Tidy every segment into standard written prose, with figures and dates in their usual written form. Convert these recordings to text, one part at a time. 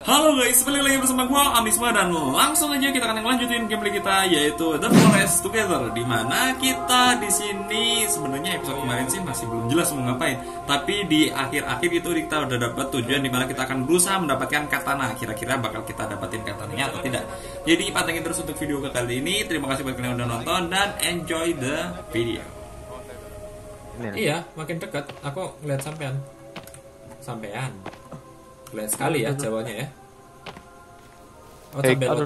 Halo guys, balik lagi bersama gua Amisma dan langsung aja kita akan lanjutin gameplay kita yaitu The Forest Together. Dimana kita di sini sebenarnya episode kemarin sih masih belum jelas mau ngapain, tapi di akhir-akhir itu kita udah dapat tujuan dimana kita akan berusaha mendapatkan katana. Kira-kira bakal kita dapatin katananya atau tidak? Jadi pantengin terus untuk video ke kali ini. Terima kasih buat kalian yang udah nonton dan enjoy the video. Iya, makin dekat. Aku ngeliat sampean. Keren sekali ya Jawanya ya. Oh,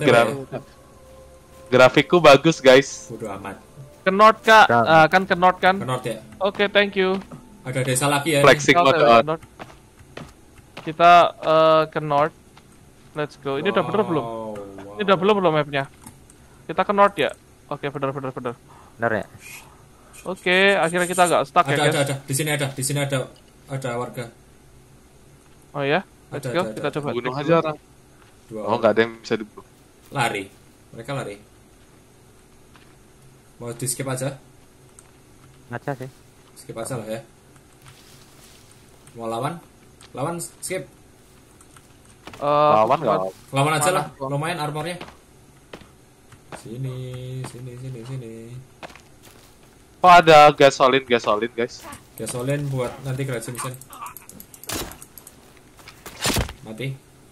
grafikku bagus guys. Bodo amat. Ke North kak, kan ke North kan? Ke North ya. Oke, thank you. Ada desa lagi ya. Flexing mode on. Kita ke North. Let's go. Ini udah bener belum? Ini udah belum mapnya? Kita ke North ya. Oke, bener. Bener ya. Oke, akhirnya kita agak stuck ya guys. Ada. Di sini ada warga. Oh ya. Let's go, kita coba bunuh aja orang. Oh, nggak ada yang bisa dibunuh. Mereka lari. Mau di skip aja? Ngaca sih. Skip aja lah ya. Mau lawan? Lawan skip. Lawan nggak? Lawan aja lah. Lumayan armornya. Sini. Oh, ada gasolin guys. Gasolin buat nanti gratis mission. Mati.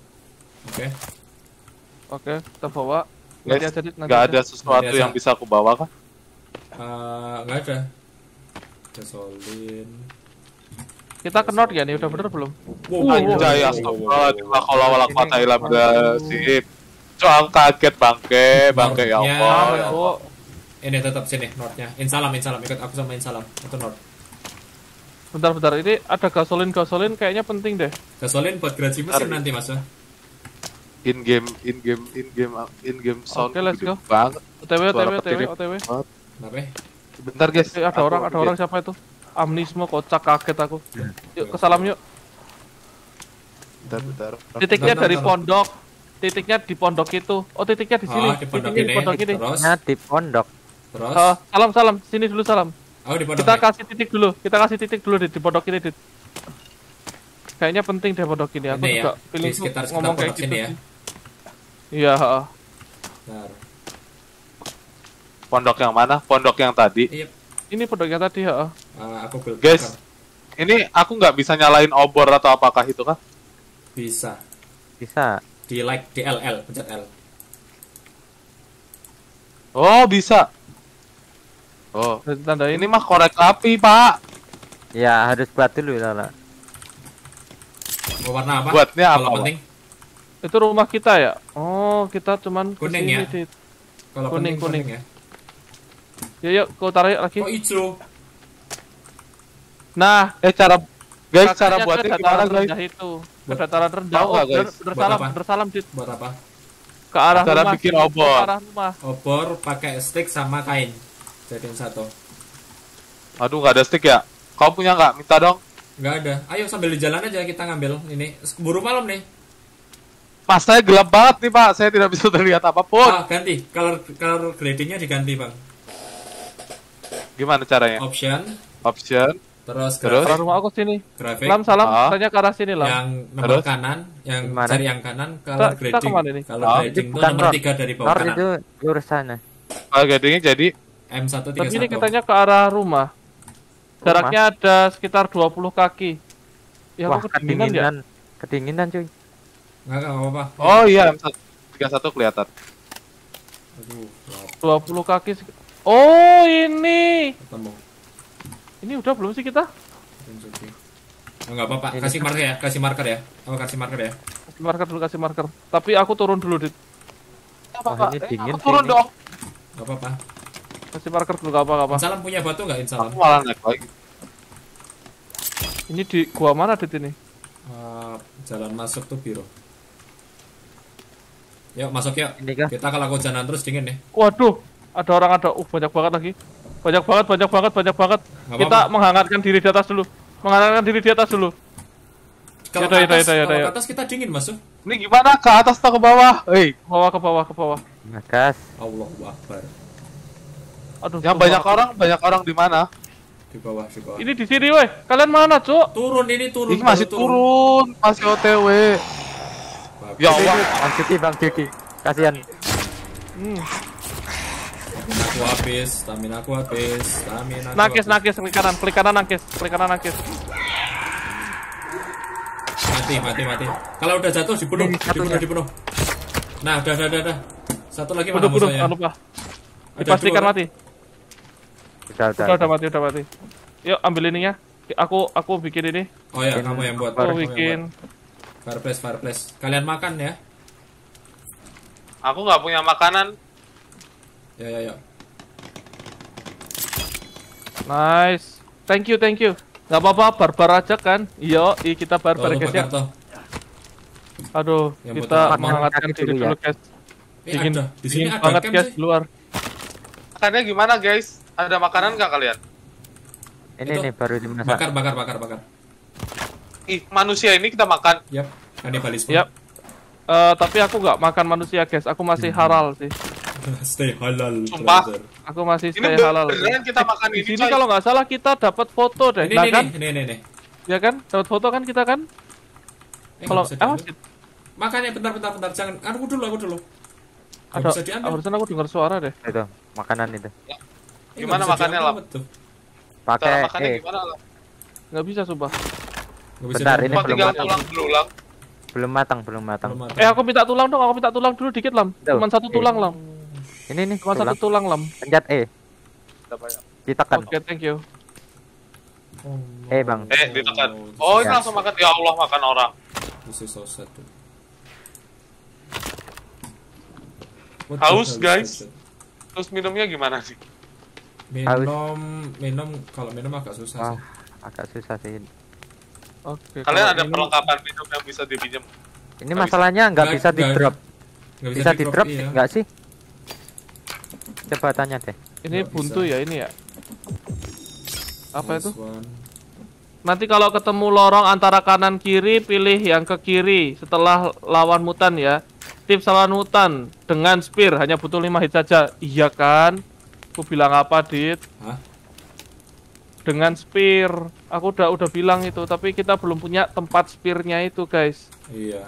Oke, kita bawa. Guys, nggak ada sesuatu yang bisa aku bawa kan? Nggak ada. Gasolin. Kita ke North ya nih, udah bener belum? Anjay, astagfirullah, kalau walak mata ilam sip. Coang kaget bangke ya Allah. Ini tetap sini Northnya. Insalam ikut aku sama Insalam. Itu North. Bentar, ini ada gasolin kayaknya penting deh. Gasolin buat gratis mesin nanti mas. In game sound. Oke, let's go. Banget. OTW. Kenapa? Bentar guys. Ada orang siapa itu? Amnisme, kocak, kaget aku. Yuk ke salam yuk. Bentar. Titiknya dari pondok. Titiknya di pondok itu. Oh, titiknya di sini. Di pondok ini. Terus. Di pondok. Terus. Salam. Sini dulu salam. Oh, di pondok. Kita kasih titik dulu di pondok ini. Kayaknya penting deh pondok ini. Aku juga pilih ngomong kayak gitu ya. Iya, Bentar. Pondok yang mana? Pondok yang tadi? Iya. Ini pondok yang tadi, Aku build. Guys, ini aku nggak bisa nyalain obor atau apakah itu kah? Bisa. Di LL, pencet L. Oh, bisa. Oh, tanda ini mah korek api, Pak. Ya, harus buat dulu Lala. Mau warna apa? Buatnya kalau apa? Penting. Itu rumah kita ya? Oh, kita cuman kuning ya? Kalau kuning ya? Yuk, kau tarik lagi. Oh, hijau. Nah, cara buatnya gimana, guys? Itu dataran rendah. Tahu nggak, guys? Bersalam, Dit. Buat apa? Ke arah cara rumah. bikin obor. Ke arah rumah. Obor pakai stick sama kain. Jadiin satu. Aduh, nggak ada stick ya? Kau punya nggak? Minta dong. Nggak ada. Ayo sambil di jalan aja kita ngambil ini. Buru malam nih. Pas saya gelap banget nih, Pak. Saya tidak bisa terlihat apapun. Ganti. Color gradingnya diganti, Bang. Gimana caranya? Option. Terus arah rumah aku sini. Grafik. Salam. Tanya ke arah sini lah. Yang nomor kanan, yang cari yang kanan. Color grading. Color grading itu nomor 3 dari bawah kanan. Itu lurus sana. Color gradingnya jadi M131. Tapi ini katanya ke arah rumah. Jaraknya ada sekitar 20 kaki. Ya, wah, aku kedinginan ya? Kedinginan cuy. Nggak apa-apa. Oh iya, M131 kelihatan. Aduh, 20 kaki. Oh, ini. Ketemu. Ini udah belum sih kita? Oh, nggak apa-apa. Kasih marker ya. Kasih marker ya. Kasih marker. Tapi aku turun dulu, Dit. Wah, ini dingin. Aku turun dong. Nggak apa-apa. Kasih marker dulu, gak apa-apa. Insalam punya batu nggak, Insalam? Aku malah naik lagi. Ini di gua mana, Dit ini? Jalan masuk tuh biru. Yuk masuk yuk. Kita kalau jalan terus dingin nih. Waduh, ada. Banyak banget lagi. Banyak banget. Kita menghangatkan diri di atas dulu. Kalau ke atas kita dingin masuk. Ini gimana? Ke atas atau ke bawah? Ke bawah. Makas. Allahu Akbar. Aduh. Yang banyak orang di mana? Di bawah. Ini di sini, weh. Kalian mana, Cuk? Turun. Ini masih turun, masih OTW. Ya Allah. Bang Juki. Kasihan. Aku habis, stamina aku habis, stamina. Nakis, klik kanan nakis. Mati. Kalau udah jatuh dibunuh. Nah, udah. Satu lagi mana Bunuh, musuhnya? jangan lupa. Ada Dipastikan dua, mati. Udah. Udah mati. Yuk ambil ininya. Aku bikin ini. Oh ya, kamu yang buat. Aku bikin. Fireplace. Kalian makan ya. Aku nggak punya makanan. Ya. Nice. Thank you. Gak apa-apa, barbar aja kan? Kita barbar guys ya. Aduh, Yang kita buat menghangatkan diri dulu guys. Dingin Di sini ada banget camp guys sih. luar. Makannya gimana guys? Ada makanan nggak kalian? Ini Itu. nih baru dimasak. Bakar. Ih, manusia ini kita makan. Yap, kanibalisme. Yap. Tapi aku nggak makan manusia guys. Aku masih halal sih. Stay halal. Sumpah. brother. Aku masih Ini stay halal. beneran kita makan Di ini. sini coy. kalau nggak salah kita dapat foto deh. Nah kan? Ini. Ya kan? Dapat foto kan kita kan? Kalau Makanya bentar, jangan. Aku dulu. Nggak ada bisa diambil. barusan aku dengar suara deh. Itu makanan itu. Gimana Nggak bisa makannya, diambil, Lam? betul. Cara Pakai makannya gimana lah? Nggak bisa sumpah. Nggak bisa Bentar, diambil. ini Cuma belum tinggal matang. tulang belulang. belum matang. Belum matang. Aku minta tulang dong. Aku minta tulang dulu dikit Lam. Tuh. Cuman satu tulang Lam. Ini nih Cuma satu tulang. tulang Lam. Pencet Berapa ya? ditekan. Oke, thank you. Bang. Ditekan. Oh, ini Ya. langsung makan. Ya Allah, makan orang. This is so sad. dude. What the Haus, hell is guys. so sad? Terus minumnya gimana sih? Minum agak susah Wah, sih. agak susah sih. Oke. Kalian kalau ada ini- perlengkapan minum yang bisa dipinjam? Ini masalahnya nggak bisa di drop. Nggak Bisa di drop iya. nggak sih? Coba tanya deh. Ini Nggak buntu bisa. ya ini ya. Apa This itu? one. Nanti kalau ketemu lorong antara kanan kiri, pilih yang ke kiri setelah lawan mutan ya. Tips lawan mutan dengan spear hanya butuh 5 hit saja. Iya kan? Aku bilang apa, Dit? Hah? Dengan spear. Aku udah bilang itu, tapi kita belum punya tempat spearnya itu, guys. Iya.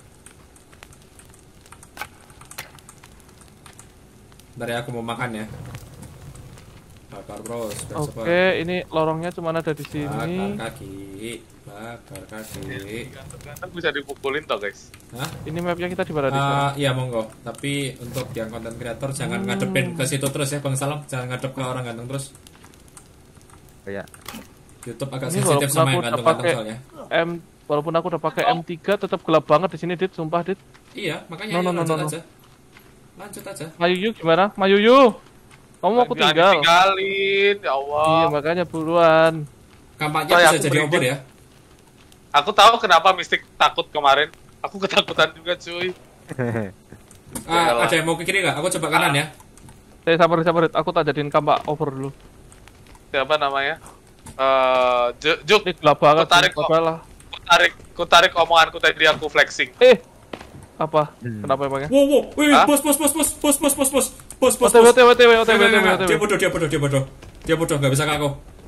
Bentar ya, aku mau makan ya. Bakar bros. biar cepat. Oke, ini lorongnya cuma ada di sini. Bakar kaki. Kan bisa dipukulin toh guys. Hah? Ini mapnya kita di mana di sana? Iya monggo. Tapi untuk yang konten kreator jangan ngadepin ke situ terus ya Bang Salam. Jangan ngadep ke orang ganteng terus. Oh, ya. YouTube agak Ini sensitif walaupun sama aku yang udah ganteng-ganteng pakai soalnya. Walaupun aku udah pakai M3 tetap gelap banget di sini, Dit. Sumpah, Dit. Iya, makanya No, ayo no, no, lanjut no, no. aja. Lanjut aja. Mayuyu gimana? Mayuyu. Kamu aku Jangan tinggal. ditinggalin, ya Allah. Iya, makanya buruan. Kampanye Coy, bisa aku jadi merinding. obor ya. Aku tahu kenapa Mystic takut kemarin. Aku ketakutan juga cuy. Yalah. Ada yang mau ke kiri nggak? Aku coba kanan ya. Sabar, Dit. Aku tak jadiin kampak over dulu. Siapa namanya? Juk, Ini gelap banget. Aku tarik sih, padahal. ku tarik omonganku tadi aku flexing. Apa? Kenapa emangnya? Wow, wih, Hah? bos. OTW. Dia bodoh, nggak bisa ke aku.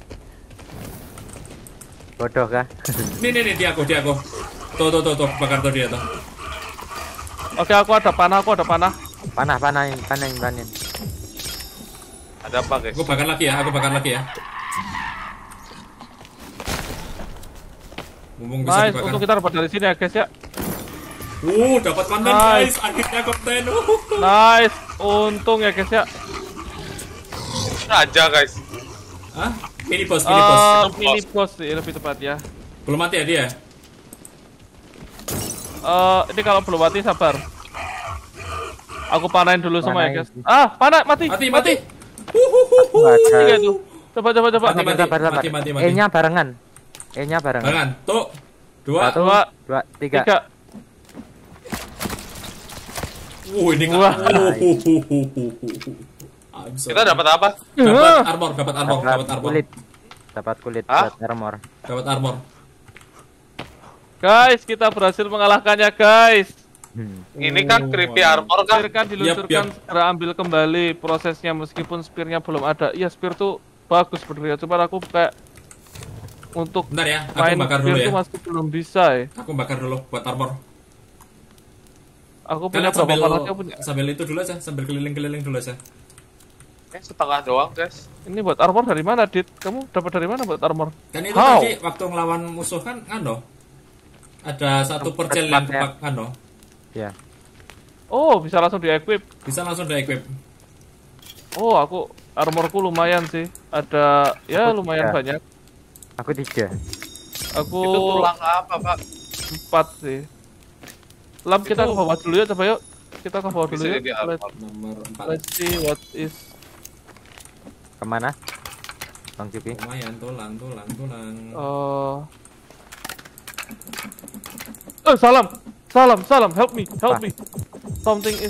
Bodoh kah? Nih, dia aku. Tuh, bakar tuh dia tuh. Oke, aku ada panah. Panahin. Ada apa guys? Aku bakar lagi ya. Mumpung bisa Nice, dibakar. untuk kita dapat dari sini ya, guys ya. Dapat konten Nice. guys. Akhirnya konten. Nice. Untung ya, guys ya. Raja guys. Hah? Mini boss. Mini boss sih lebih tepat ya. Belum mati ya dia? Ini kalau belum mati sabar. Aku panahin dulu semua ya, guys. Panahin. Mati. Mati. Tiga itu. Coba. Mati. E-nya barengan. Barengan. Tuh. 2. 1, 2, 3. 3. Ini Wah. Kita dapat apa? Dapat armor. Kulit. Dapat kulit Hah? buat armor. Dapat armor. Guys, kita berhasil mengalahkannya, guys. Ini kan creepy armor kan? Spear kan diluncurkan, Yap. segera ambil kembali prosesnya meskipun spearnya belum ada. Iya, spear tuh bagus sebenarnya. Cuma aku kayak untuk Bentar ya, aku main bakar spear dulu ya. tuh masih belum bisa ya. Aku bakar dulu buat armor. Aku punya Kalian berapa panas? Aku punya. sambil itu dulu aja, sambil keliling-keliling dulu aja. Setengah doang, guys. Ini buat armor dari mana, Dit? Kamu dapat dari mana buat armor? Kan itu How? tadi waktu ngelawan musuh kan ada satu percel yang kepak Ya. Oh, bisa langsung di-equip. bisa langsung di-equip. Oh, aku armorku lumayan sih. Ada ya Aku lumayan 3. banyak. Aku 3. Aku Itu tulang apa, Pak? 4 sih. Lam, kita Itu- ke bawah dulu ya, coba yuk. Kita ke bawah dulu Bisa yuk. jadi armor. Nomor 4. Let's see what is. Kemana? Bang Juki. Lumayan tulang. Salam. Salam. Help me. Something is.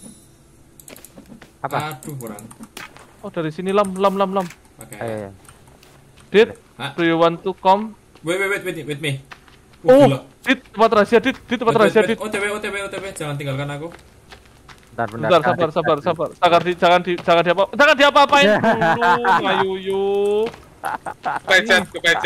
Apa? Aduh kurang. Oh, dari sini Lam. Pakai. Ayo. Dit, Hah? do you want to come? Wait me. Oh, Gila. Dit, tempat rahasia, Dit. Tempat Wait, rahasia, wait. Dit. OTW, jangan tinggalkan aku. Bentar. Sabar. Jangan diapa-apain dulu, Mayuyu. Kepecet.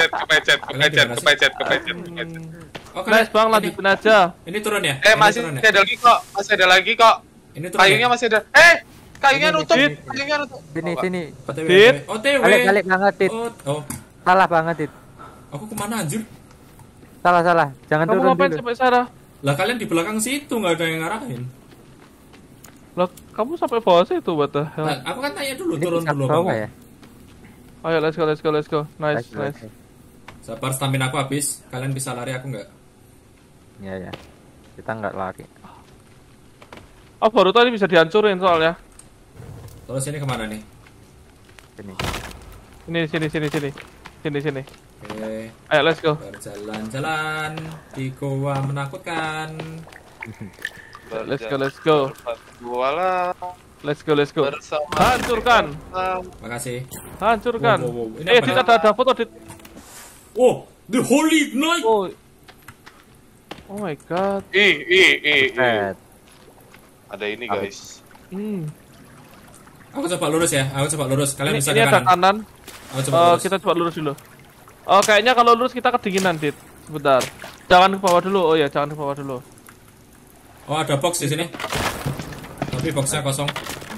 Oh, Nice bang, lanjutin aja. Ini turun ya? Masih turun ya? ada lagi kok. Ini turun Kayunya ya? masih ada. Kayunya nutup. Dit. Sini. OTW. Dit. OTW. Balik banget, Dit. Oh, Salah banget, Dit. aku kemana anjir? Salah. Jangan Kamu turun ngapain dulu. sampai sana? Lah kalian di belakang situ nggak ada yang ngarahin. Lah, kamu sampai bawah situ, what the hell? Nah, aku kan tanya dulu, Ini turun bisa dulu. bawah Bang. ya? Ayo, let's go. Nice. Sabar, stamina aku habis. Kalian bisa lari, aku nggak. Ya. Kita nggak lari. Oh, baru tadi bisa dihancurin soalnya. Terus ini kemana nih? Ini sini. Oke, Ayo, let's go. berjalan-jalan di goa menakutkan. Let's go. Walah. Let's go. Bersama. Hancurkan. Makasih. Hancurkan. Wow. Ini apa Dit, nih? ada foto, Dit. Oh, the Holy Knight. Oh my god. Set. Ada ini, guys. Aku coba lurus ya. Kalian bisa Ini ke ada kanan. kanan. Aku coba lurus. Kita coba lurus dulu. Oh, kayaknya kalau lurus kita kedinginan, Dit. Sebentar. Jangan ke bawah dulu. Oh ya, jangan ke bawah dulu. Oh, ada box di sini. Tapi boxnya kosong.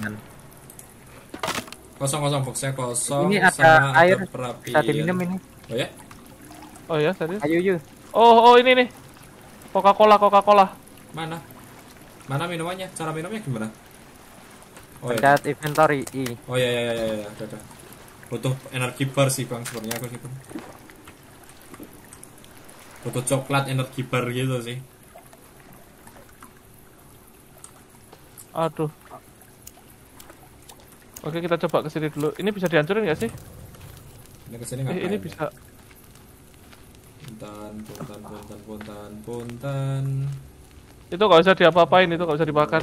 Kosong, boxnya kosong. Ini ada sama air. perapian. Bisa diminum ini. Oh ya? Oh ya, serius? Ayo. Oh, ini nih. Coca-Cola. Mana minumannya? Cara minumnya gimana? Oh ya. Pencet inventory I. Oh ya. Udah. Butuh energi bar sih bang, sebenarnya aku gitu. Butuh coklat energi bar gitu sih. Aduh. Oke, kita coba ke sini dulu. Ini bisa dihancurin nggak sih? Ini kesini ngapain? Ini bisa. Puntan. Itu nggak usah diapa-apain, itu nggak usah dimakan.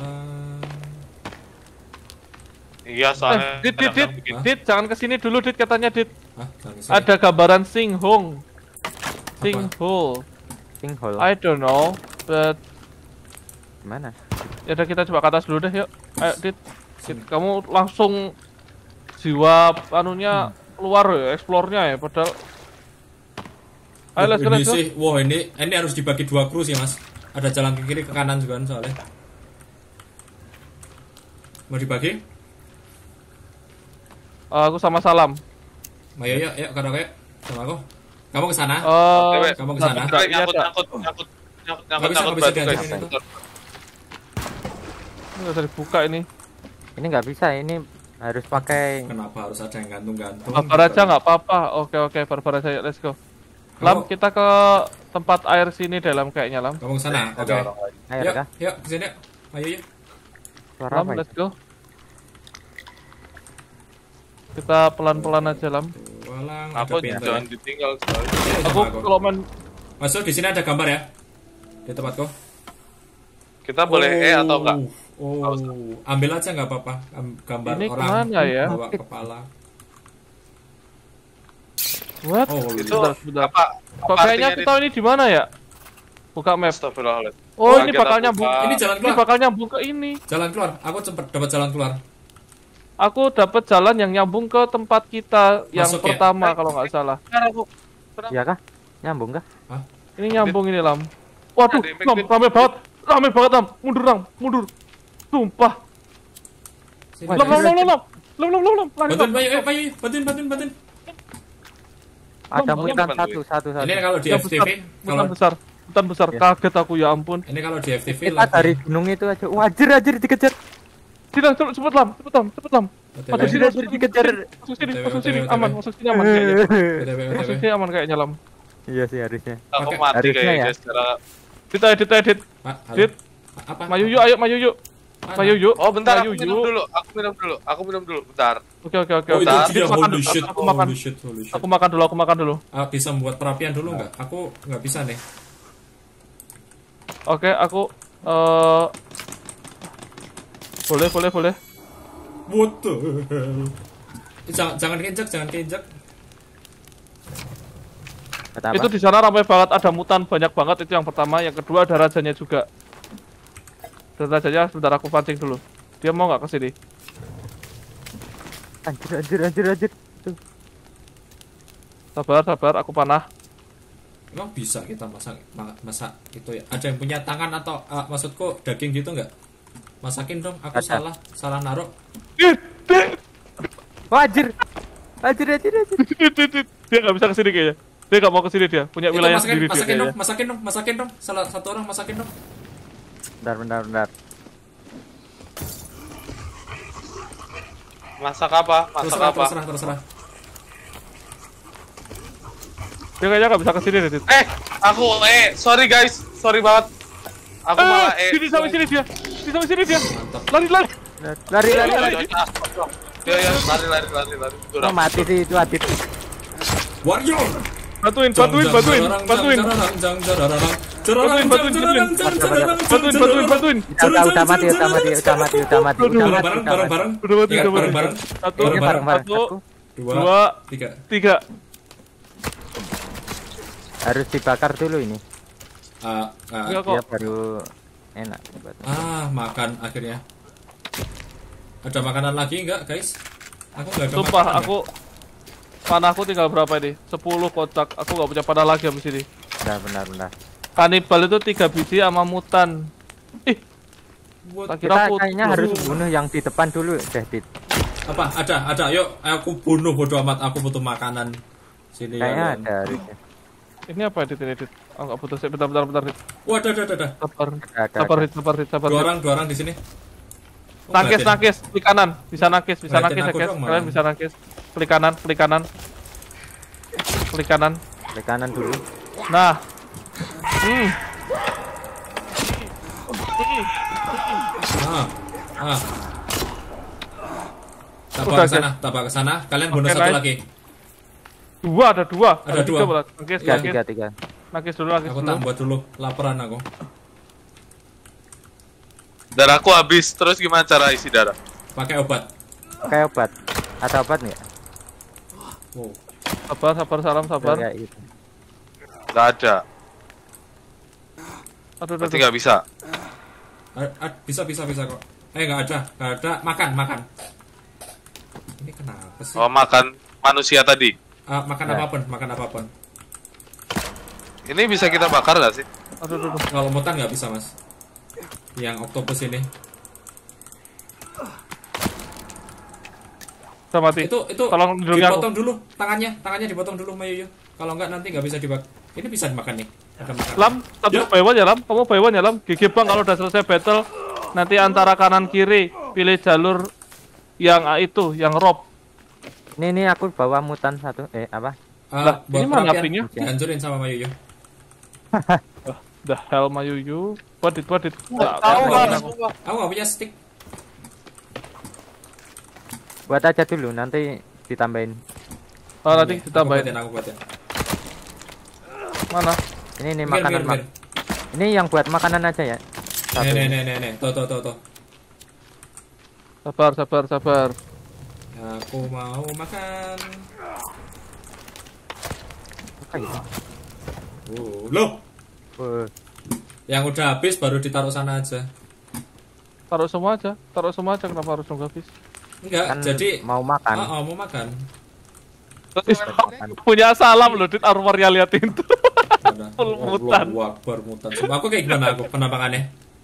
Iya, soalnya Dit, jangan kesini dulu, Dit, katanya, Dit. Hah, jangan kesini. Ada gambaran Singhong. Singhole. Sinkhole. I don't know, but Mana? ya udah kita coba ke atas dulu deh, yuk. Ayo, Dit. Kamu langsung jiwa anunya keluar ya, explore-nya ya, padahal. Ayo, let's go. Ini sih, wah ini harus dibagi 2 kru sih mas. Ada jalan ke kiri ke kanan juga kan soalnya. Mau dibagi? Aku sama Salam. Ayo, yuk, kadang yuk sama aku. Kamu ke sana? Kamu ke sana? nyangkut Nggak bisa batu, dihancurin guys. itu. Ini nggak bisa dibuka ini. Ini nggak bisa. Ini harus pakai. Kenapa harus ada yang gantung-gantung? Barbar aja nggak apa-apa. Oke, barbar aja. Let's go. Lam, kita ke tempat air sini dalam kayaknya, Lam. Kamu ke sana? Oke. Ayo, Yuk, kah? yuk, ke sini. Ayo, yuk. Suara Lam, apa? let's go. Kita pelan-pelan aja, Lam. Walang, Aku ada pintu. jangan ditinggal, coy. Ayo, Aku sama kalau main Masuk di sini ada gambar ya? Di tempatku. Kita boleh atau enggak? Oh, ambil aja nggak apa-apa. Gambar Ini orang kemana ya? bawa kepala. what? Oh, Itu Sebentar. apa? Kok kayaknya aku tahu ini di mana ya? Buka map. Astagfirullahaladzim. Oh, Wah, ini kita bakal buka. nyambung. Ini jalan Ini keluar. bakal nyambung ke ini. Jalan keluar. Aku cepet dapat jalan keluar. Aku dapat jalan yang nyambung ke tempat kita yang Masuk ya? pertama kalau nggak salah. Iya kah? Nyambung kah? Ini nyambung ini, Lam. Waduh, Ada impact, Lam, Dit. rame banget. Rame banget Lam. Mundur Lam, mundur. Sumpah. Sini, Lam. Lari, Bantuin, Lam. Mayu, Mayu, bantuin. Ada Lam, mutan Lam. satu. Ini kalau di Yang FTV, kalau Mutan besar. Ya. Kaget aku ya ampun. ini kalau di FTV Kita dari gunung itu aja. Wajir dikejar. Sini cepet Lam. Masuk sini, Wajir dikejar. masuk sini aman, masuk sini aman kayaknya. Masuk sini aman kayaknya Lam. Iya sih harusnya. Aku Pakai- mati harusnya kayaknya ya. secara. Edit. Dit. Apa? Maju yuk, ayo maju yuk. Mana? Maju yuk. Oh bentar, Maju aku minum yuk. dulu. Aku minum dulu. Bentar. Oke. Oh itu Bentar. dia, Makan holy dulu. shit, Aku makan. holy shit. Aku makan dulu. Bisa membuat perapian dulu nggak? Aku nggak bisa nih. Oke, aku boleh. What the hell? Jangan keinjak. Kata apa? Itu di sana ramai banget, ada mutan banyak banget, itu yang pertama. Yang kedua ada rajanya juga. Dan rajanya sebentar aku pancing dulu. Dia mau nggak ke sini? Anjir. Tuh. Sabar, aku panah. Emang bisa kita masak itu ya? Ada yang punya tangan atau maksudku daging gitu nggak? Masakin dong, aku Ada. salah naruh. Wajir. Dia nggak bisa ke sini kayaknya. Dia nggak mau ke sini, dia punya Itu wilayah sendiri dia masakin kayaknya. masakin dong. Salah satu orang masakin dong. Bentar. Masak apa? Terserah. Dia kayaknya nggak bisa ke sini deh. Dit. Sorry guys, sorry banget. Aku malah Sini sampai sini dia. Mantap. Lari. Lari. Ya, lari. Oh, mati sih itu Adit. Warrior. Bantuin. Udah mati. Bareng. Udah mati. Bareng. Satu, Ini bareng-bareng. satu, Dua, tiga. Harus dibakar dulu ini. Enggak Dia kok. baru enak. Makan akhirnya. Ada makanan lagi enggak, guys? Aku enggak ada Sumpah, makanan. aku panahku tinggal berapa ini? 10 kotak. Aku nggak punya panah lagi habis ini. Benar. Kanibal itu 3 biji sama mutan. Ih, What? tak kira Kita kayaknya harus bunuh yang di depan dulu deh, Dit. Apa? Ada. Yuk, aku bunuh bodo amat. Aku butuh makanan. Sini Kayaknya ya. ada harusnya. ini apa edit? Oh, nggak putus. Bentar. Dit. Wah, ada. Sabar. Dua orang di sini. Oh, Nangkis, nggak ada. klik kanan. Bisa nangkis, Ngeliatin aku guys. dong, Kalian malah. bisa nangkis. Klik kanan. Klik kanan dulu. Nah. Udah, Tapak ke sana. Kalian bunuh Oke, satu nice. lagi. Ada dua. Ada dua. Tiga malah. Nangkis. Tiga. Nangkis dulu. Aku tak buat dulu. Laparan aku. Darahku habis, terus gimana cara isi darah? Pakai obat. Kayak obat. Ada obat nggak? Wow. Sabar. Kayak gitu. Gak ada, Aduh. berarti gak bisa. Bisa kok. Nggak ada. Makan. Ini kenapa sih? Oh, makan manusia tadi. Makan apapun. Ini bisa kita bakar gak sih? Aduh. Kalau mutan nggak bisa, Mas. Yang octopus ini. Udah mati. Itu Tolong lindungi aku. dipotong dulu tangannya dipotong dulu, Mayu. Kalau nggak nanti nggak bisa ini bisa dimakan nih. Ada makan. Lam, satu Ya. baywan ya Lam. Kamu baywan ya Lam. GG Bang kalau udah selesai battle nanti antara kanan kiri pilih jalur yang itu, yang rope. Ini aku bawa mutan satu. Apa? Lah, Buat ini mana perapian, apinya? dihancurin sama Mayu. The hell Mayuyu. What did? Nggak, Tahu nggak, nggak? nggak. Aku nggak punya stick. Buat aja dulu nanti ditambahin. Oh, nanti ditambahin. Aku buatin. Mana? Ini Mir. makanan. Ini yang buat makanan aja ya. Satu. Nih. Tuh. Sabar. Aku mau makan. Apa gitu? Loh. Yang Yang udah habis baru ditaruh sana aja. Taruh semua aja. Kenapa harus nunggu habis? Enggak, kan jadi mau makan. mau makan. Punya salam loh, Dit armornya liatin tuh. Udah. Full mutan. Allahu Akbar, mutan. Sumpah, aku kayak gimana aku penampakannya?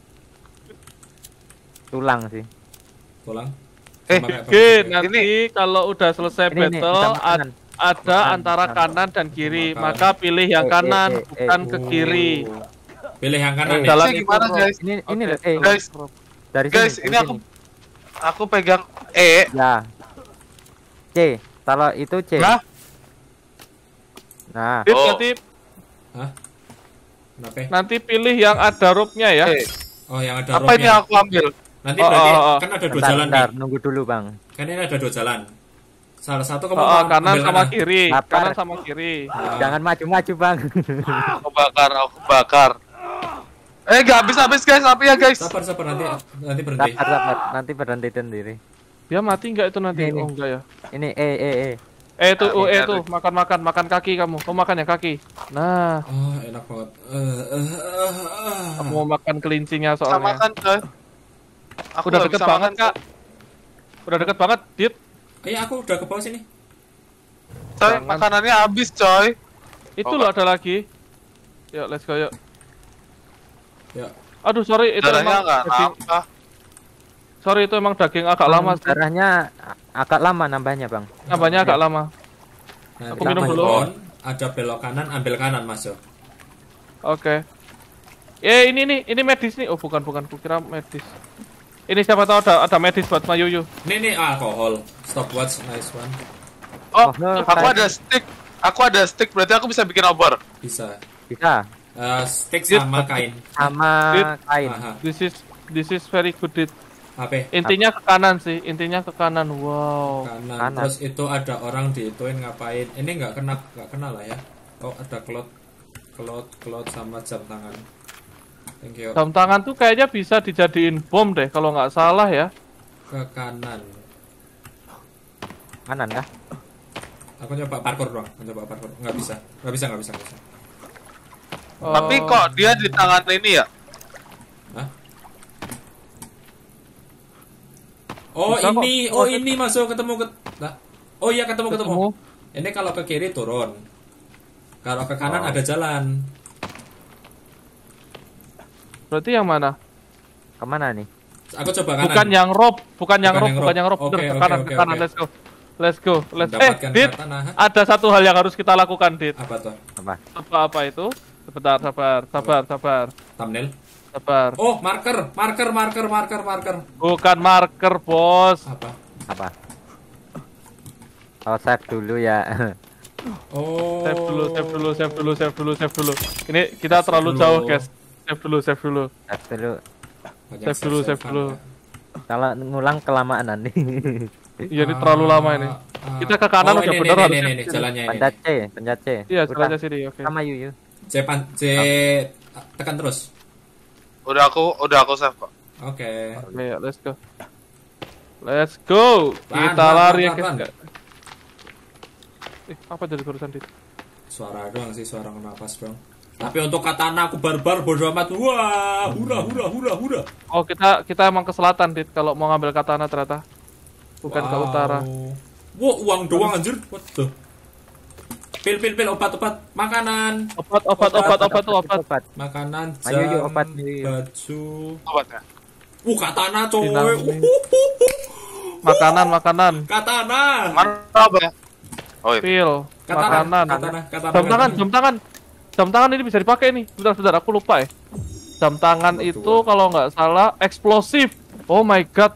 tulang sih. Tulang. Eh, Sama kayak Oke, bambu. nanti kalau udah selesai Ini, battle sama kanan. ada Kanan, antara kanan. kanan dan kiri, Sama maka pilih yang kanan bukan ke Oh. kiri. Pilih yang kanan ya. Jalan Ini itu, gimana, Bro. guys? Ini Oke, loh, Guys, dari guys, sini. ini dari aku pegang E. sini. Ya. C. Kalau itu C. Nah, Nah, Dit, Oh. Hah? Kenapa? nanti pilih yang ada rope-nya ya. E. Oh, yang ada Apa ini rope-nya. aku ambil? Nanti Oh, berarti oh, oh. kan ada dua bentar, jalan bentar, nih. nunggu dulu bang. Kan ini ada dua jalan. Salah satu kamu Oh, kanan ambil sama kanan. kiri, Lapar. kanan sama kiri. Nah, Jangan maju-maju bang. Aku bakar. Gak habis guys, api ya guys. sabar nanti berhenti. Sabar, nanti berhenti sendiri. Dia mati nggak itu nanti? Ini. Oh enggak ya. Ini Itu makan kaki kamu. Kamu makan ya kaki. Nah, Oh, enak banget. kamu mau makan kelincinya Sama soalnya. kan coy. Aku Udah nggak deket bisa banget makan, kak. Udah deket banget, Dit. Iya, aku udah ke bawah sini. coy. Jangan. Makanannya habis coy. Itu Oh, loh ada lagi. Yuk, let's go yuk. Ya. Aduh, sorry itu Darahnya emang nggak daging. nambah. Sorry itu emang daging agak lama sih. Darahnya agak lama nambahnya bang. Nambahnya agak lama. Nah, Aku minum di dulu. pohon, ada belok kanan, ambil kanan masuk. Oke. Ini medis nih. Oh, bukan. Kukira medis. Ini siapa tahu ada medis buat Mayuyu. Nih alkohol. Stopwatch, nice one. Oh, Oh, aku ada stick. Aku ada stick, berarti aku bisa bikin obor. Bisa. Bisa. Stick Dit. sama kain. Sama Dit. kain. Aha. This is very good, Dit. Apa? Intinya ke kanan sih, intinya ke kanan. Wow. Kanan. Kanan. Terus itu ada orang diituin ngapain? Ini nggak kena lah ya. Oh, ada cloth sama jam tangan. Thank you. Jam tangan tuh kayaknya bisa dijadiin bom deh kalau nggak salah ya. Ke kanan. Kanan kah? Aku coba parkour doang. Nggak bisa. Oh, Tapi kok dia di tangan ini ya? Hah? Oh, Bisa kok. ini masuk ketemu ke. Nah. Oh iya ketemu. Ketemu. Ini kalau ke kiri turun. Kalau ke kanan ada jalan. Berarti yang mana? Kemana nih? Aku coba kanan. Bukan yang rope. Bukan yang rope. Bener, Oke, ke oke, kanan, oke, ke kanan. oke. Let's go. Mendapatkan Dit, tanah. ada satu hal yang harus kita lakukan, Dit. Apa tuh? Apa? Apa itu? Sebentar, sabar. Thumbnail. Sabar. Oh, marker. Bukan marker, bos. Apa? Oh, save dulu ya. Oh. Save dulu. Ini kita terlalu dulu. jauh, guys. Save dulu. Save dulu. Banyak Save dulu. Kalau ngulang kelamaan nanti. Iya, ini terlalu lama ini. Kita ke kanan udah bener harusnya. Ini jalannya ini. Pencet C. Iya, Udah. jalannya sini, oke. Sama Yuyu. C tekan terus. Udah aku save kok. Oke. Oke, ya, let's go. Kita lari ya, pelan. guys. Apa jadi barusan, Dit? Suara doang sih, suara nafas doang. Tapi untuk katana aku barbar bodo amat. Wah, hura. Oh, kita emang ke selatan, Dit, kalau mau ngambil katana ternyata. Bukan ke utara. Wah, uang doang anjir. What the? Pil, obat, makanan. Obat. Makanan, Ayo, jam, yuk, obat, yuk. baju. Obatnya. Katana coy. Dinami. Makanan. Katana. Mana obatnya? Oh iya. Pil, makanan. Katana. Jam tangan ini bisa dipakai nih. Bentar, aku lupa ya. Jam tangan itu kalau nggak salah eksplosif. Oh my god.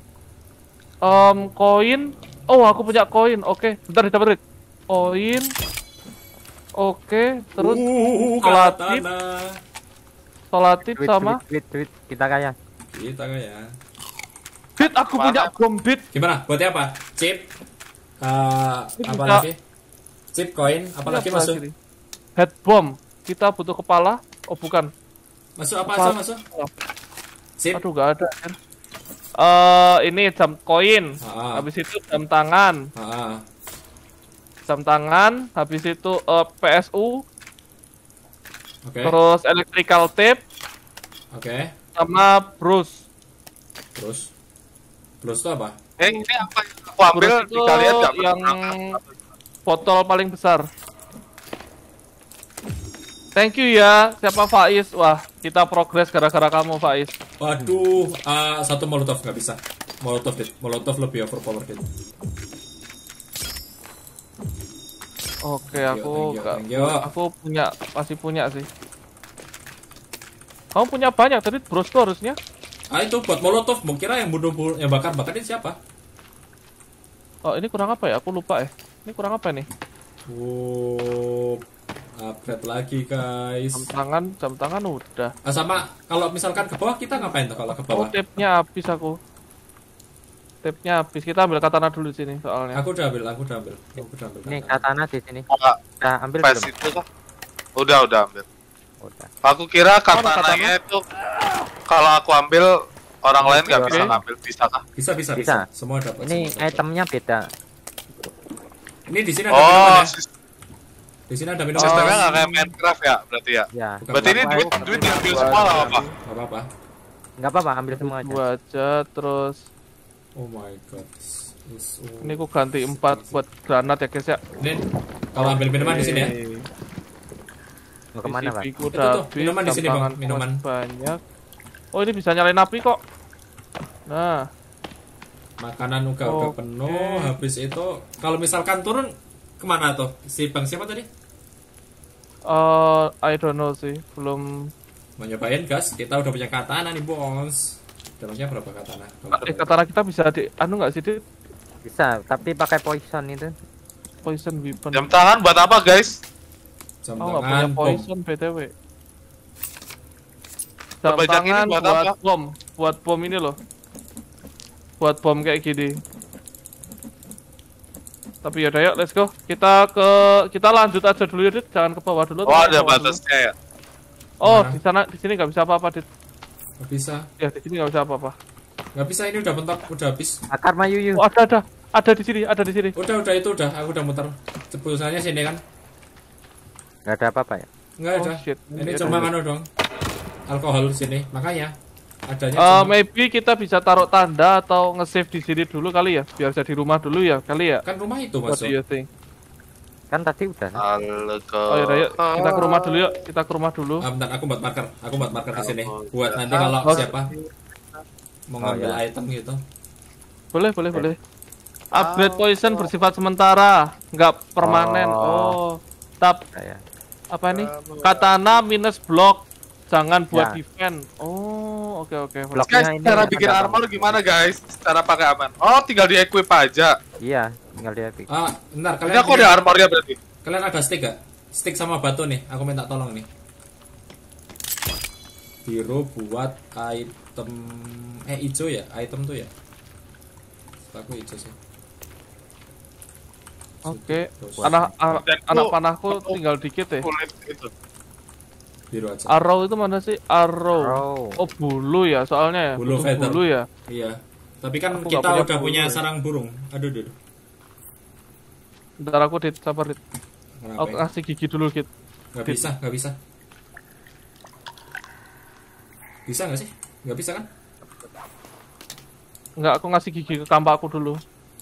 Koin. Oh, aku punya koin. Oke, bentar. Koin. Oke, terus katana. Solatip sama Duit. Kita kaya. Kita ya. Dit, aku punya bom, Dit. Gimana? Buatnya apa? Chip. Apa Bisa. lagi? Chip koin, apa lagi Apa masuk? lagi nih? Head bomb. Kita butuh kepala. Oh, bukan. Masuk apa aja masuk? Chip. Aduh, nggak ada. Kan. Ini jam koin. Ah. Habis itu jam tangan. Ah. Jam tangan. Habis itu PSU. Oke. Terus electrical tape. Oke. Sama brush. Terus itu apa? Ini apa yang aku ambil Brush di itu kalian nggak yang berangkat. botol paling besar. Thank you ya, siapa Faiz? Wah, kita progres gara-gara kamu Faiz. Waduh, satu molotov nggak bisa. Molotov lebih overpowered itu. Oke, Thank you. aku masih punya sih. Kamu punya banyak tadi brosco harusnya. Itu buat molotov. Mau kira yang yang bakar ini siapa? Oh, ini kurang apa ya? Aku lupa ya. Ini kurang apa nih? Upgrade lagi guys. Jam tangan udah. Sama kalau misalkan ke bawah kita ngapain tuh kalau ke bawah? Tape-nya habis aku. Tape-nya habis. Kita ambil katana dulu di sini soalnya. Aku udah ambil. Ini katana di sini. Enggak. Udah ambil Pas belum? itu kah? Udah ambil. Udah. Aku kira katananya itu kalau aku ambil orang lain nggak bisa ngambil, bisa kah? Bisa. Semua dapat. Ini semua dapat. itemnya beda. Ini di sini ada minuman ya. Sistemnya Di sini ada minuman. nggak kayak Minecraft ya berarti ya? Ya. Bukan Berarti ini duit diambil semua lah apa? Gak apa-apa. Nggak apa-apa, ambil semua aja. Dua aja terus Oh my god. ini aku ganti 4 buat granat ya guys ya. Ini kalau ambil minuman di sini ya. Mau kemana, Pak? PCB-ku Itu udah tuh, habis, minuman di sini, jam Bang, tanganku minuman. masih banyak. Oh, ini bisa nyalain api kok. Nah, Makanan udah penuh. Habis itu kalau misalkan turun kemana tuh? Si Bang siapa tadi? I don't know sih, belum. Mau nyobain gas? Kita udah punya katana nih bos. Dalamnya berapa katana? Katana kita bisa nggak sih, Dit? Bisa, tapi pakai poison itu. Poison weapon. Jam tangan buat apa guys? Jam Oh, nggak punya tangan, bom. poison BTW. Jam Bajak ini tangan buat buat apa? buat bom ini loh. Buat bom kayak gini. Tapi ya udah yuk, let's go. Kita lanjut aja dulu ya, Dit. Jangan ke bawah dulu. Oh tapi ada ke bawah dulu. batasnya ya? Oh, Mana? di sini nggak bisa apa-apa, Dit. Nggak bisa. Ya, di sini nggak bisa apa-apa. Nggak bisa, ini udah bentar, udah habis. Akar Mayuyu. Oh, ada di sini, ada di sini. Udah itu udah. Aku udah muter. Cepulsannya sini kan? Nggak ada apa-apa ya? Nggak Oh, ada. shit. Ini Ya, cuma udah. anu dong. Alkohol di sini. Makanya adanya cuma. Maybe kita bisa taruh tanda atau nge-save di sini dulu kali ya, biar jadi rumah dulu ya kali ya. Kan rumah itu What do you masuk. think? Kan tadi udah. Oh ya, yuk kita ke rumah dulu yuk, kita ke rumah dulu. Bentar, aku buat marker. Aku buat marker di sini. Buat nanti kalau siapa mau ngambil item gitu. Boleh. Upgrade poison bersifat sementara, nggak permanen. Oh, Ya. apa nih? Katana minus block, jangan buat Ya. defense. Oh, oke. Guys, Ini cara ada bikin apa? armor gimana guys? Cara pakai aman? Oh tinggal di equip aja. Iya, tinggal di epic. Bentar, Ini kalian aku ada armornya berarti. kalian ada stick gak? Stick sama batu nih. Aku minta tolong nih. Biru buat item hijau ya? Item tuh ya? Aku hijau sih. Oke. Anak Anak panahku tinggal dikit ya. Kulit itu. biru aja. Arrow itu mana sih? Arrow. Arrow. Oh, bulu ya soalnya. Bulu Butuh feather. bulu ya. Iya. Tapi kan Aku kita nggak punya udah punya bulu ya. sarang burung. Aduh. Bentar aku sabar Dit. Kenapa? Aku kasih gigi dulu Dit. Nggak bisa. Bisa nggak sih? Nggak bisa kan? Enggak, aku ngasih gigi ke kampak aku dulu.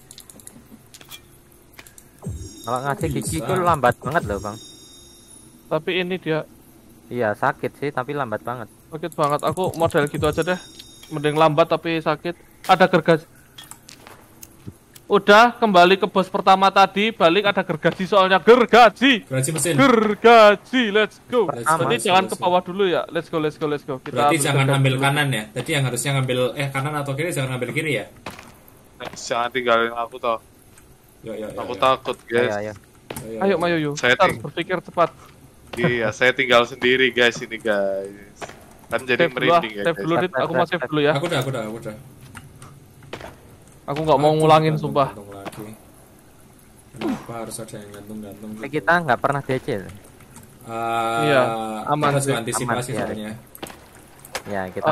Kalau ngasih gigi Bisa. itu lambat banget loh, Bang. Tapi ini dia Iya, sakit sih, tapi lambat banget. sakit banget. Aku model gitu aja deh. Mending lambat tapi sakit. Ada gergaji. Udah kembali ke bos pertama tadi, balik ada gergaji soalnya gergaji. Gergaji mesin. Gergaji, let's go. Pertama. Jadi jangan ke bawah dulu ya. Let's go. Kita Berarti jangan gergaji ambil dulu. kanan ya. Jadi yang harusnya ngambil kanan atau kiri jangan ambil kiri ya. Jangan tinggalin aku toh. Yo. Aku takut guys. Ayo. Ayo Mayoyu, Saya kita harus ting- berpikir cepat. Iya, saya tinggal sendiri guys ini guys. Kan jadi Save dulu ah, merinding ya save guys. dulu Dit. Aku mau save dulu ya. Aku udah. Aku nggak mau ngulangin sumpah. Gantung lagi. Kenapa harus ada yang gantung-gantung Tapi kita nggak pernah DC. Iya, aman Harus sih. antisipasi Aman, ya. soalnya. Ya, kita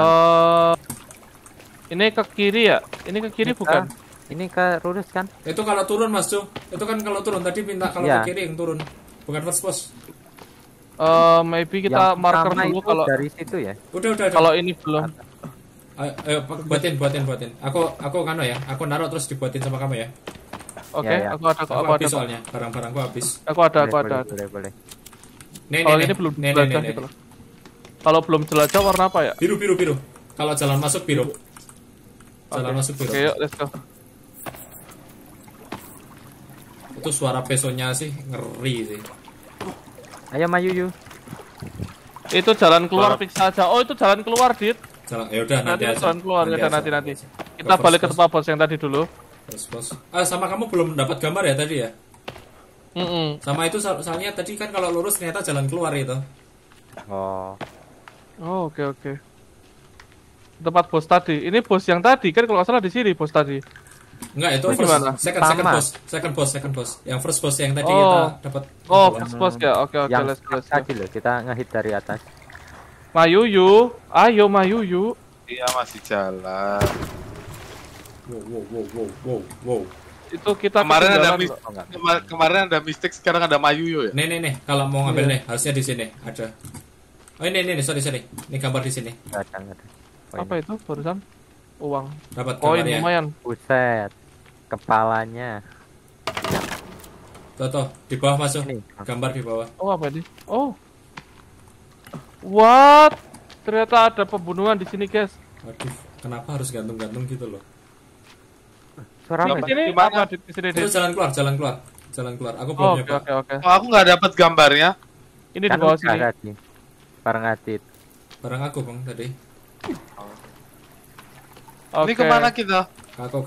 Ini ke kiri ya? Ini ke kiri bukan? Ini ke lurus kan? Itu kalau turun Mas Jo. Itu kan kalau turun tadi minta kalau Iya. ke kiri yang turun. Bukan first post. Maybe kita Yang marker pertama dulu itu kalau dari situ ya. Udah. kalau ini belum. Ayo buatin. Aku kano ya. Aku naruh terus dibuatin sama kamu ya. Oke, Ya. aku ada Aku kok. habis soalnya. Barang-barangku habis. Aku ada. Boleh. Kalau ini belum jelajah gitu loh. Kalau belum jelajah warna apa ya? Biru. Kalau jalan masuk biru. Jalan masuk biru. Oke, yuk, let's go. Itu suara pesonya sih ngeri sih. Ayo Mayuyu. Itu jalan keluar fix aja. Oh, itu jalan keluar, Dit. Jalan, ya udah nanti aja. Jalan keluar ya aja. nanti. Kita balik ke tempat bos yang tadi dulu. Bos. Sama kamu belum dapat gambar ya tadi ya? Sama itu soalnya tadi kan kalau lurus ternyata jalan keluar itu. Oh. Oh, oke. Tempat bos tadi. Ini bos yang tadi kan kalau nggak salah di sini bos tadi. Enggak, itu gimana? second boss. Yang first boss yang tadi kita dapat. Oh, first boss ya. Oke, Yang let's go. tadi loh, kita ngehit dari atas. Mayuyu, ayo Mayuyu. Iya masih jalan. Wow. Itu kita Kemarin ada ketinggalan. kemarin ada mistake, sekarang ada Mayuyu ya. Nih. Kalau mau ngambil nih, harusnya di sini ada. Oh ini, sorry. Ini gambar di sini. Nggak ada. Oh, Apa itu barusan? Uang. Dapat Koin gambarnya. lumayan. Buset. Kepalanya. Tuh, di bawah masuk. Ini. Gambar di bawah. Oh, apa ini? Oh. What? Ternyata ada pembunuhan di sini, guys. Waduh, kenapa harus gantung-gantung gitu loh? Suara Di apa? Ini Gimana? apa di sini? Itu Dit? jalan keluar. Aku belum Oh, nyoba. oke. Oh, aku nggak dapat gambarnya. Ini di Kan bawah udah sini. tadi. Bareng Adit. Barang aku bang tadi. Ini kemana kita? Kako.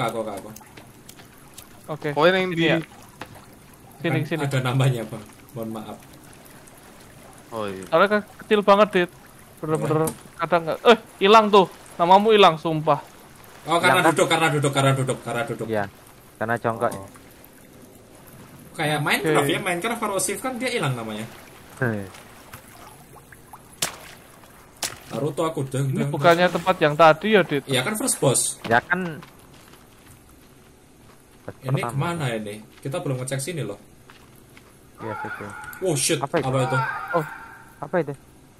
Oke. Oh ini yang Sini di. ya? Kan Sini. ada namanya bang. Mohon maaf. Oh iya. Soalnya kan kecil banget, Dit. Bener-bener kadang nggak. Hilang tuh. Namamu hilang, sumpah. Oh karena duduk. Iya. Karena jongkok. Kayak Minecraft ya, Minecraft Corrosive kan dia hilang namanya. Naruto aku Ini bukannya tempat yang tadi ya, Dit? Iya kan first boss. Ya kan. Ini kemana ini? Kita belum ngecek sini loh. Iya situ. Oh shit, Apa itu? apa itu? Oh, Apa itu?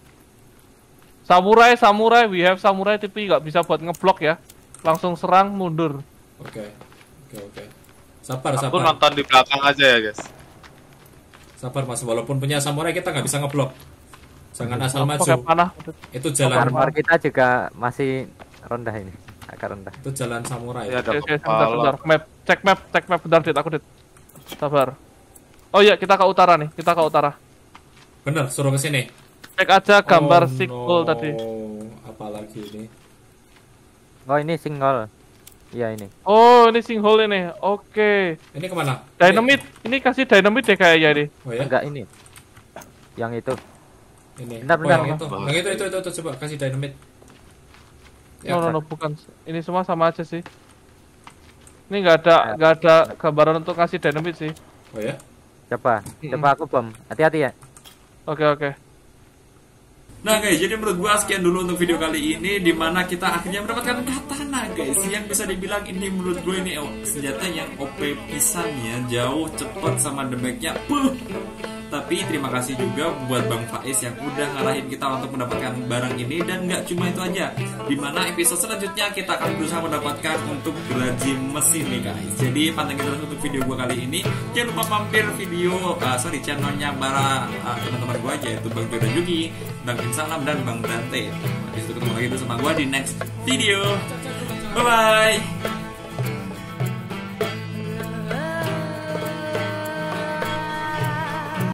samurai, we have samurai tapi nggak bisa buat ngeblok ya. Langsung serang, mundur. Oke. Sabar. Aku nonton di belakang aja ya guys. Sabar mas, walaupun punya samurai kita nggak bisa ngeblok. Jangan asal maju. Pakai panah. Itu jalan. Armor kita juga masih rendah ini. Agak rendah. Itu jalan samurai. Ya ada Oke, kepala. bentar. Cek map bentar, Dit. Aku, Dit. Sabar. Oh iya, kita ke utara nih. Bener, suruh ke sini. Cek aja gambar Oh, sickle no. tadi. Apalagi ini. Oh ini single. Iya ini. Oh, ini sinkhole ini. Oke. Ini kemana? Dynamite. Ini kasih dynamite deh kayaknya ini. Oh ya? Enggak ini. Yang itu. Ini. Bentar, Oh, bentar. yang itu. Yang itu coba kasih dynamite. Ya, No, bukan. Ini semua sama aja sih. Ini nggak ada gambaran untuk kasih dynamite sih. Oh ya? Coba aku bom. Hati-hati ya. Oke. Nah guys, jadi menurut gua sekian dulu untuk video kali ini, dimana kita akhirnya mendapatkan katana guys, yang bisa dibilang ini menurut gue ini senjata yang OP pisan ya, jauh cepet sama damage-nya Tapi terima kasih juga buat Bang Faiz yang udah ngarahin kita untuk mendapatkan barang ini. Dan nggak cuma itu aja, dimana episode selanjutnya kita akan berusaha mendapatkan untuk geraji mesin nih guys. Jadi pantengin terus untuk video gua kali ini. Jangan lupa mampir video channelnya para teman-teman gua aja, yaitu Bang Jodan Yuki, Bang Insalam, dan Bang Dante. Nah, disitu ketemu lagi bersama gua di next video. Bye bye.